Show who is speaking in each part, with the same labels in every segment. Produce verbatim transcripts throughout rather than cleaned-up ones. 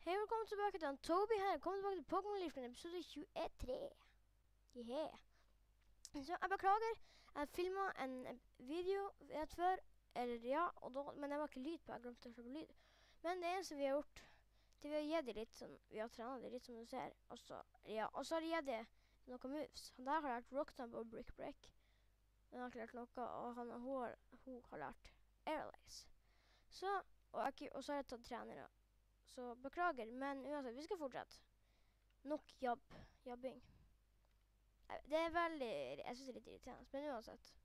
Speaker 1: Hei, velkommen tilbake til han Toby her. Velkommen tilbake til Pokémon Liv, episode tjuetre. Yeah. Så jeg beklager, jeg filmet en video rett før, eller ja, og da, men det var ikke lyd på, jeg glemte å slå på lyd. Men det eneste vi har gjort, det vi har gitt det litt sånn, vi har trenet det litt som du ser, og så, ja, og så har jeg gitt det noen moves. Han der har lært Rock Thump og Brick Break. Han har ikke lært noe, og han, hun, har, hun har lært Airlace. Så, og, jeg, og så har jeg tatt trenere. Så beklager, men uansett, vi skal fortsette. Nok jobb, jobbing. Det er veldig, jeg synes det er litt irriterende, men uansett.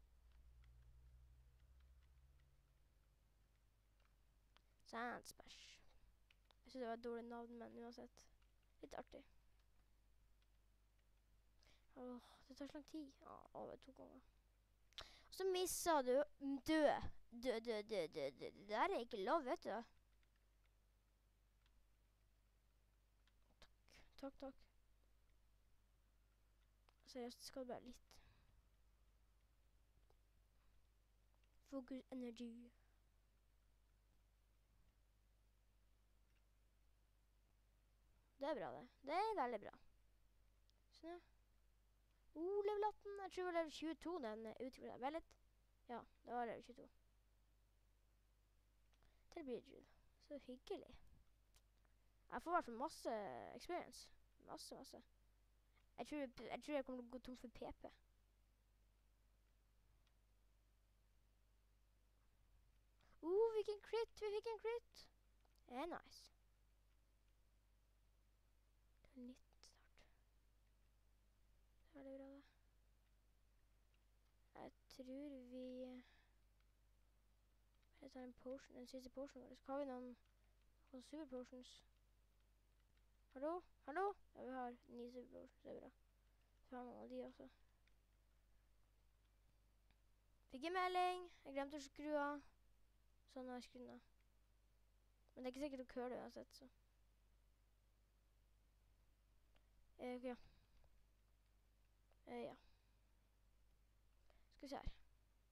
Speaker 1: Sandsplash. Jeg synes det var et dårlig navn, men uansett. Litt artig. Åh, det tar så lang tid. Ja, over to ganger. Og så misset du dø. Dø, dø, dø, dø, dø. Det der er ikke lov, vet du. Takk, takk. Seriøst, skal det bare litt. Fokus energi. Det er bra, det. Det er veldig bra. Sånn, ja. Oh, level atten. Jeg tror det var level tjueto den utviklet. Vel litt. Ja, det var level tjueto. Det blir det. Så hyggelig. Jeg får i hvert fall masse experience. Masse, masse. Jeg tror, jeg tror jeg kommer til å gå tom for P P. Oh, vi fikk en crit, vi fikk en crit. Det er nice. Det er nitten snart. Det er veldig bra det. Jeg tror vi... Jeg tar en potion, en siste potion vår. Så har vi noen, noen super potions. Hallo? Hallo? Ja, vi har ni superpotions, det er bra. Så har noen av de også. Fikk en melding. Jeg glemte å skru av. Sånn har jeg skrudd av. Men det er ikke sikkert å køle uansett, så. Eh, ok, ja. Eh, ja. Skal vi se her.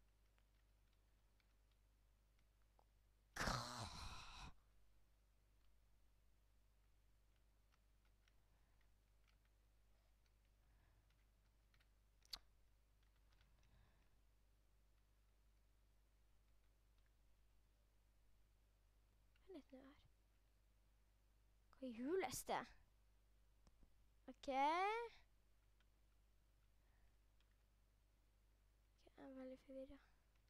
Speaker 1: Litt nå her. Hva jules det? Ok. Ok, jeg er veldig forvirret.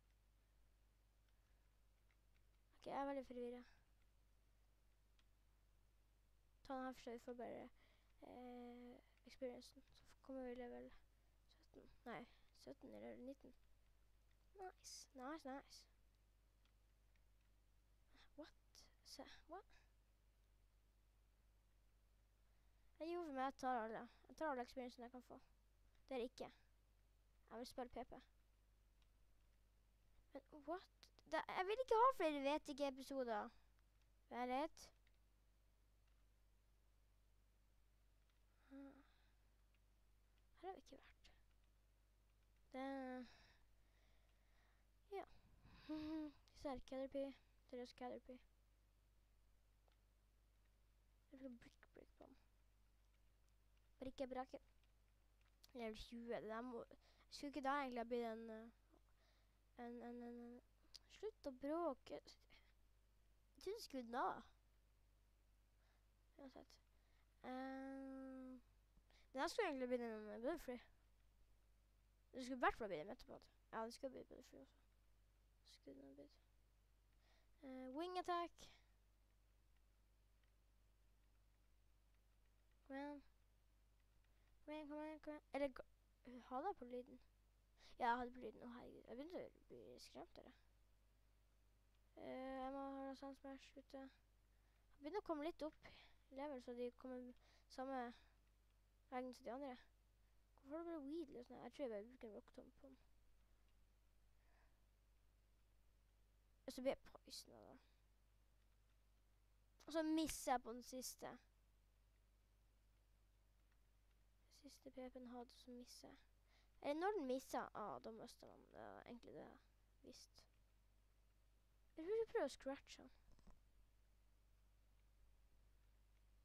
Speaker 1: Ok, jeg er veldig forvirret. Ta den her for så vi får bare eh, experiencen. Så kommer vi level sytten. Nei, sytten eller nitten. Nice, nice, nice. What? Se, what? Jeg gjorde for meg, jeg tar alle. Jeg tar alle experiencen jeg kan få. Det er ikke. Jeg vil spille P P. Men, what? Da, jeg vil ikke ha flere vet ikke episoder. Vær rett. Her har vi ikke vært. Det... Ja. Så er Caterpie. Det er Caterpie. Jeg vil brick break på den. Brikke brakke. Level tjue. Det der må... Skulle ikke da egentlig ha blitt en... En, en, en, en... Slutt å bråke. Jeg trodde det skulle da. Uansett. Uh, det der skulle egentlig blitt en Butterfree. Det skulle i hvert fall blitt en Metapod. Ja, det skulle blitt Butterfree også. Det skulle det blitt. Uh, wing attack. Kom igjen. Kom igjen, kom igjen, kom igjen. Eller, uh, hadde jeg på lyden? Ja, jeg hadde på lyden. Å, herregud. Jeg begynte å bli skremt av det. Uh, jeg må ha Sandsplash ute. Jeg begynner å komme litt opp i level, så de kommer samme veien til de andre. Hvorfor har du bare Weedle? Jeg tror jeg bare bruker en Rock Thump på den. Og så blir jeg poison av det. Og så misser jeg på den siste. Siste P P-en hadde, så misser jeg. Eller når den misser, ah, da mister man. Det er egentlig det jeg visste. Jeg tror jeg prøver å scratche den.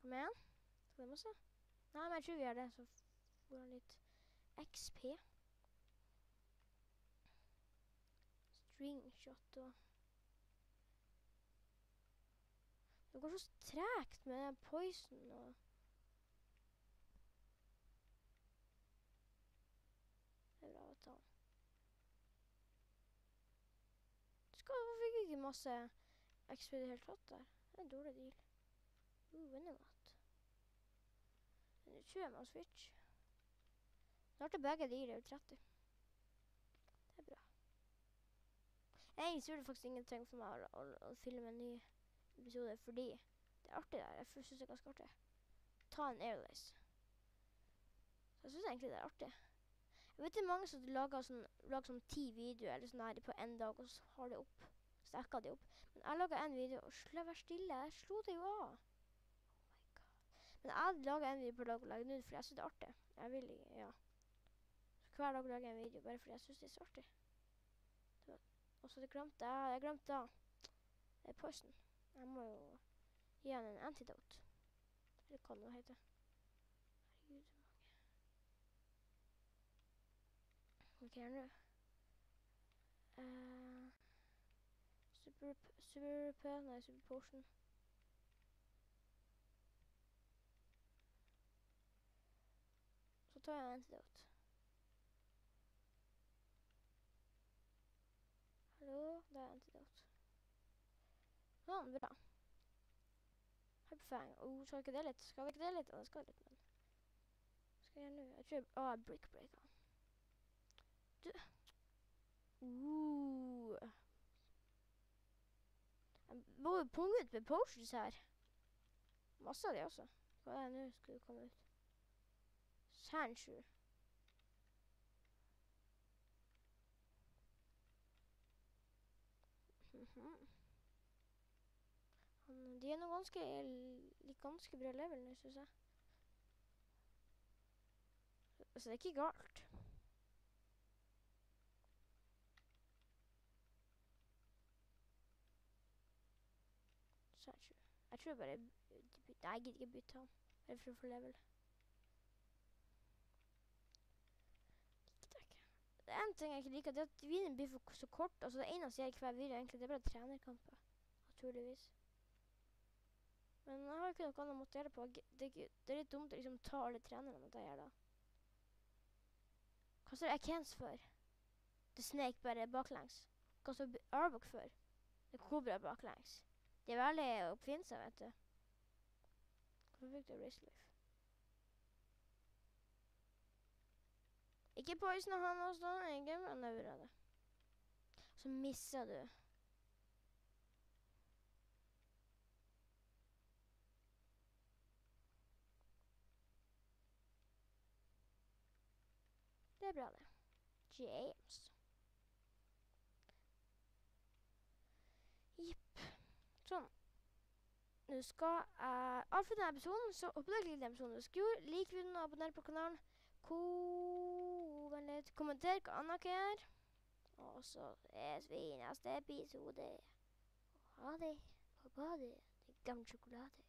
Speaker 1: Kom igjen. Skal det masse? Nei, men jeg tror vi gjør det, så får han litt X P. Stringshot og... Det går så tregt med den poison og... Det er bra å ta den. Skal, hvorfor fikk jeg ikke masse X P i det hele tatt der? Det er en dårlig deal. Uh, vinnernatt. Men det tror jeg man switch. Snart er begge de er tretti. Det er bra. Egentlig så er det faktisk ingenting for meg å, å, å filme en ny episode, fordi det er artig der. Jeg synes det er ganske artig. Ta en airlace. Så jeg synes egentlig det er artig. Jeg vet det er mange som lager sånn, lager sånn ti videoer eller sånn her på en dag, og så har det opp. Stekker de opp. Men jeg laget en video, og slå være stille. Jeg slo det jo av. Oh my god. Men jeg lager en video per dag og lager den ut, for jeg synes det er artig. Jeg vil, ja. Så hver dag lager jeg en video, bare fordi jeg synes det er så artig. Og så det glemte jeg, jeg glemte da. Det er poison. Jeg må jo gi han en antidote. Det kan det hete. Herregud, så mange. Ok, her nå. Uh, super, super, nei, super potion. Så tar jeg en antidote. Hallo, det er antidote. Sånn, bra. Hyperfang. Oh, skal vi ikke det litt? Skal vi ikke det litt? Ja, det skal litt, men... Skal jeg nå? Jeg tror jeg... Åh, brick breaker. Du... Uh. Jeg må jo punge ut med potions her. Masse av de også. Hva er det nå? Skal du komme ut? Sandshoe. Mhm. Han, de er nå ganske, ganske bra level nå, synes jeg. Så det er ikke galt. Sandshoe. Jeg tror bare... Nei, jeg gidder ikke bytte han. Bare for å få level. Det er en ting jeg ikke liker, det er at videoen blir for så kort. Altså det eneste jeg gjør hver video egentlig, det er bare trenerkamper. Naturligvis. Men jeg har ikke noe annet måte å gjøre det på. Det, det er litt dumt å liksom ta alle trenerne med det jeg gjør da. Hva står Ekans for? The Snake bare baklengs. Hva står Arbok for? The Cobra baklengs. De er veldig oppfinnsomme, vet du. Hvorfor fikk du Wristleaf? Ikke poison han også, ikke, men det er bra det. Så misser du. Det er bra det. James. Jipp. Sånn. Nå skal jeg avslutte denne episoden, så håper dere liker denne episoden. Skru, lik videoen og abonner på kanalen. Ko... Vent litt. Kommenter hva annet dere gjør. Og så ses vi i neste episode. Ha det. Ha det. Det er gammel sjokolade.